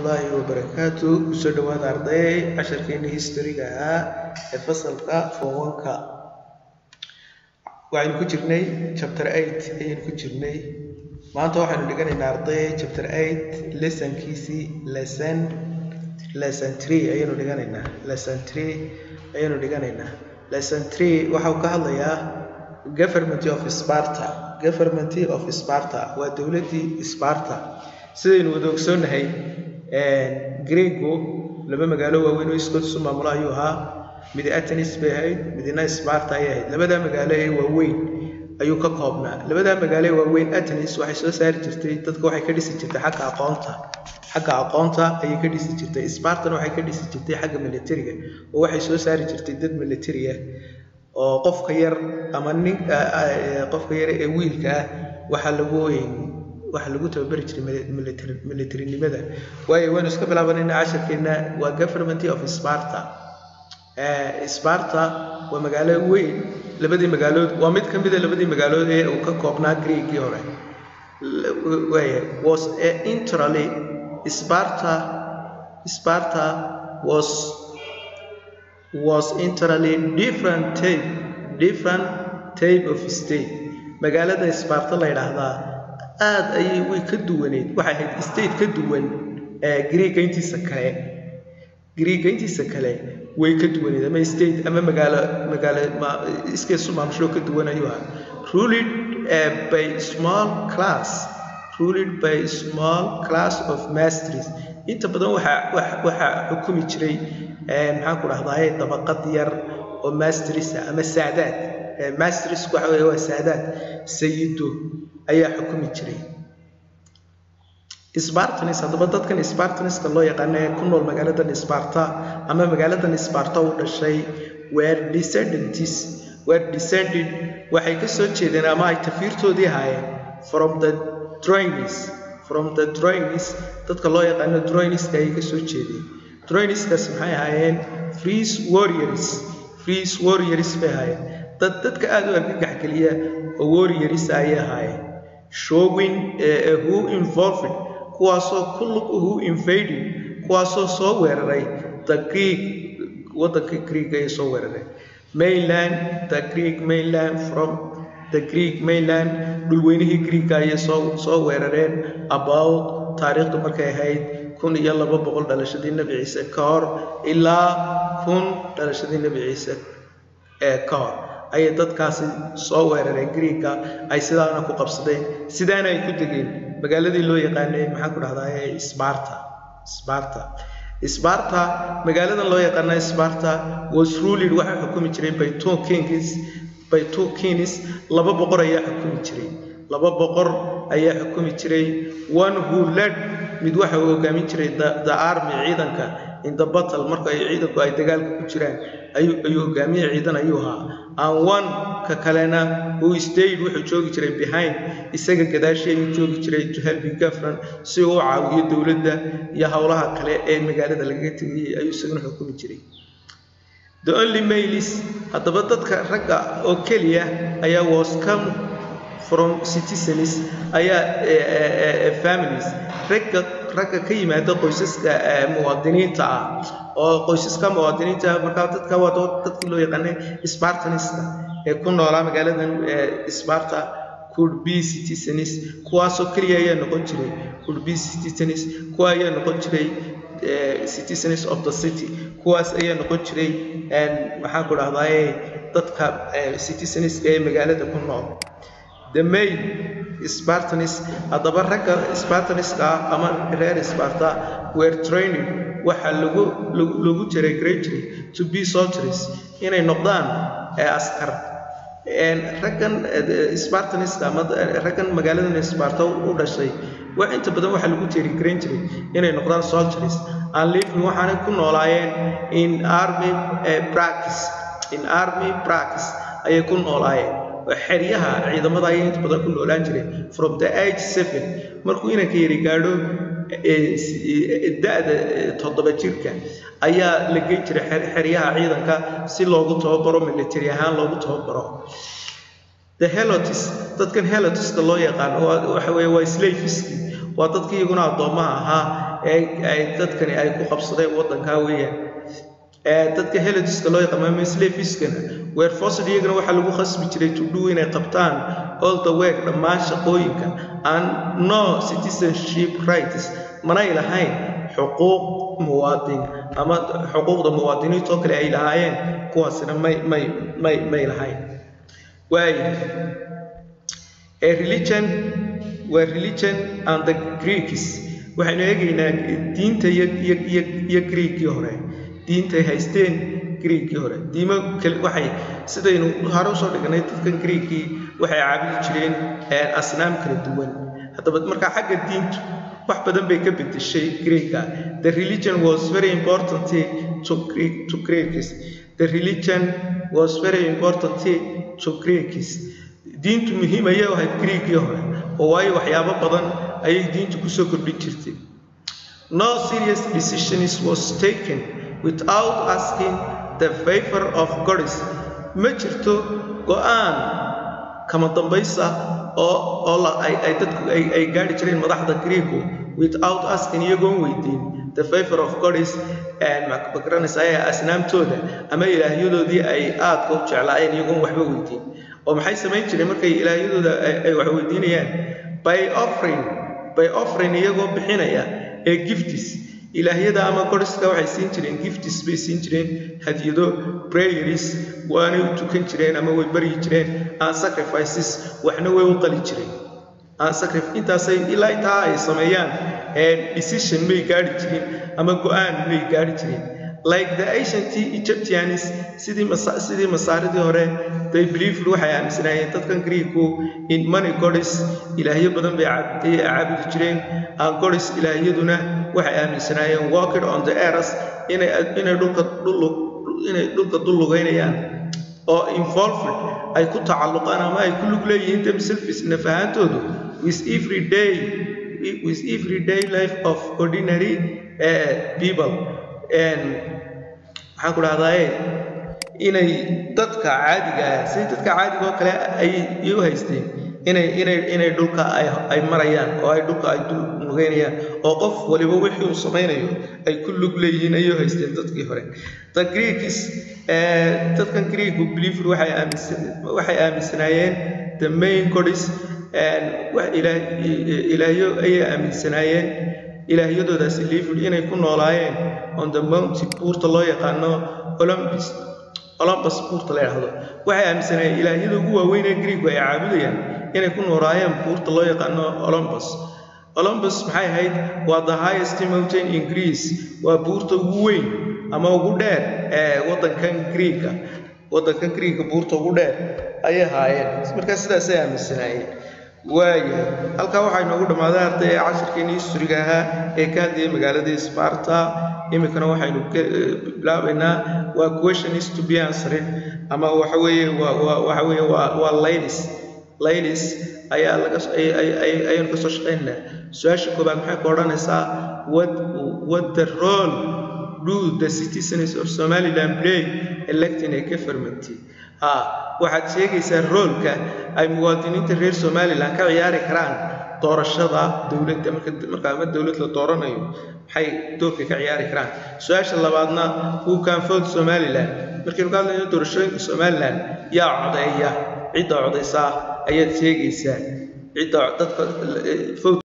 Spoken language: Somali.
الله وبركاته كسر دواد أرضي عشر كيني هيستوريكا الفصل فوانكا وعين كجرني chapter 8 أين كجرني ما أنت واحد اللي كان أرضي chapter 8 lesson كيسي lesson 3 أين اللي كان lesson 3 أين اللي كان lesson 3 وحاو كهلا government of Sparta ودولة سبارتا سيدنا ودوكسون هاي غريغو لما مقالوا وينو يسكت سما ملايوها مدي أتنس بهاي مدينة سبارتا هي لبدا مقالوا وين أيو كقابنا لبدا مقالوا وين أتنس وحشو سار جرتي تدكو حي كديس جرتي حق أقونتا أي كديس جرتي سبارتا وحي كديس جرتي حق ميليتريا وحشو سار جرتي ضد ميليتريا oo qofka yar ama nin qofka yar ee wiilka waxa lagu tababari jiray military nimada waan iska bilaabanayna casharkeena waa government of Sparta Sparta waa magaalo weyn labadii magaalood waa mid ka mid ah labadii magaalood ee uu ka koobnaa Greek-gii hore was entirely Sparta was entirely different type of state magaalada Sparta la yiraahdaa aad ayay way ka duwaneed waxa ahayd state ka duwan Greek intiisa kale way ka duwaneed ama state ama magaalo iska sumaamsho ka duwan ayuu ruled by small class of masters inta badan waxa xukumi jiray maxaan ku rahdaa dabaqad yar oo masters ama saadaad masters waxa weeye waa saadaad sayido ayaa xukumi jiray Spartans hadaba dadkan Spartans loo yaqaan ku nool magaaladan Sparta ama magaaladan Sparta u dhashay were descended waxay ka soo jeedeen ama ay tafiirtoodii haayeen from the Troyes dadka loo yaqaan Troyes ay ka soo jeedeen Troyes maxay ahaayeen Freeze warriors bay ahaayeen dadka aad u argagax galiya oo warriors ay ahaayeen showing who involved kuwaasoo who invaded kuwaasoo soo weeraray the Greek wadanka Greek ay soo weeraray the Greek mainland dhulweynihii Greek ay soo weerareen about taariikhdu markay ahayd 1200 dhalashadii Nabi Ciise ka hor ilaa 1000 dhalashadii Nabi Ciise ka hor ay dadkaasi soo weerareen Greek ay sidaana ku qabsadeen sidaana ay ku degeen magaaladii loo yaqaanay maxaa ku dhahdaa Sparta magaaladan loo yaqaanay Sparta was ruled waxa xukumi jiray by two kings laba boqor ayaa xukumi jiray one who led mid waxa uu hogaamin jiray the army ciidanka in the battle marka ay ciidanku ay dagaalka ku jiraan ayuu hogaamiye ciidan ayuu ahaa and one ka kalena who stayed wuxuu joogi jiray behind isaga gadaashii ayuu joogi jiray to help the government si uu caawiyo dawladda iyo hawlaha kale ee magaalada laga tagay ayuu isaguna xukumi jiray the only males hadaba dadka ragga oo kaliya ayaa was come from citizens ayaa families ragga ka yimaada qoysaska muwaadiniinta oo qoysaska muwaadiniinta marka dadka waa dadkii loo yaqaan Spartans ee ku noolaa magaaladan Sparta could be citizens kuwaasoo kaliya ayaa noqon jiray citizens of the city kuwaas ayaa noqon jiray maxaa ku dhahdaa dadka citizens ee magaalada ku nool the main Spartans hadaba ragga Spartans ama reer Sparta were trained waxa lagu jiray greatly to be soldiers inay noqdaan askar raggan Spartans ama raggan magaaladan Sparta u dhashay waa inta badan waxa lagu jiray greatly inay noqdaan soldiers and live waxaana ku noolaayeen in army practice ayay ku noolaayeen xeryaha ciidamada ay inta badan ku noolaan jireen from the age 7 markuu inanka yari gaadho da'da 7 jirka ayaa la geyn jiray xeryaha ciidanka si loogu tababaro military ahaan loogu tababaro the Helots dadkan Helots loo yaqaan waxa weeye waa slaves waa dadkii iyaguna addoomaha ahaa ay dadkani ay ku qabsadeen waddanka weeyaan dadka Hellenistka loo yaqaan slaviskana were forced iyagana waxa lagu khasbi jiray to do inay qabtaan all the work dhammaan shaqooyinka and no citizenship rights manay lahayn xuquuq muwaadin ama xuquuqda muwaadiniinta oo kale ay lahaayeen kuwaasina may lahayn religion and the Greeks waxaynu eegaynaa diinta iyo Greekii hore diinta ay haysteen Greekii hore diimo kale waxay sidaynu hore u soo dhignay dadkan Greekii waxay caabudi jireen asnaam kala duwan haddaba marka xagga diintu wax badan bay ka bedeshay Greeka the religion was very important to Greeks the religion was very important to Greeks diintu muhiim ayay u ahayd Greekii hore oo waayo waxyaabo badan ayay diintu ku soo kordhin jirtay no serious decision was taken without asking the favor of gods ma jirto go'aan kama dambaysa oo ay dadku ay gaari jireen madaxda Greeko without asking iyagoon weydiin the favor of gods macbakaranaysa ay asnaamtooda ama ilaahyadoodii ay aadka u jeclaayeen iyagoon waxba weydiin oo maxay sameyn jireen markay ilaahiyadooda ay wax weydiinayaan by offering iyagoo bixinaya gifts ilaahiyada ama godska waxay siin jireen gifts bay siin jireen hadiyado prayers waana u tukan jireen ama way bari jireen and sacrifices waxna way u qali jireen and sacrifice intaasay ilaa intaa ay sameeyaan decision may gaari jireen ama go'aan may gaari jireen like the ancient Egyptians sidii masaaridii hore they believed waxay aaminsanaayeen dadkan Greeko in many gods ilaahiyo badan bay caabudi jireen and gods ilaahiyaduna waxay aaminsanaayeen walked on the earth inay dhulka dulugaynayaan oo involved ay ku tacalluqaan ama ay ku lug leeyihiin themselves nafahantoodu with everyday life of ordinary people waxaan ku dhahdaa inay dadka caadiga oo kale ay u haysteen inay dhulka ay marayaan oo ay dhulka ay dul nugeynayaan oo qof waliba wixii uu samaynayo ay ku lug leeyihiin ay u haysteen dadkii hore the Greeks dadkan Greek believed waxay aaminsanaayeen the main gods ilaahiyo ay aaminsanaayeen ilaahiyadoodaasi believed inay ku noolaayeen on the mountain buurta loo yaqaano Olympus buurta la yiraahdo waxay aaminsanaayeen ilaahiyada ugu waaweyn ee Greek ay caabudayaan inay ku noolaayeen buurta loo yaqaano Olympus maxay ahayd waa the highest mountain in Greece waa buurta ugu weyn ama ugu dheer ee waddankan Greek buurta ugu dheer ayay ahaayeen marka sidaas ay aaminsanaayeen halka waxay noogu dhamaaday arday casharkeennii historiga ahaa ee ka hadlayay magaalada Sparta imikana waxaynu bilaabaynaa waa questions to be answered ama waxa weeye waa ladies ayaa ayaan ka soo shaqeynaa su'aasha koobaad maxay ku odhanaysaa what the role do the citizens of Somaliland play electing a government waxaad sheegaysaa roolka ay muwaadiniinta reer Somaliland ka ciyaari karaan doorashada dawladda marka ama dawlad la dooranayo maxay doorka ka ciyaari karaan su'aasha labaadna who can vote Somaliland markii ka hadlayno doorashooyinka Somaliland yaa codeeya cidda codeysa ayaad sheegaysaa cidda dadka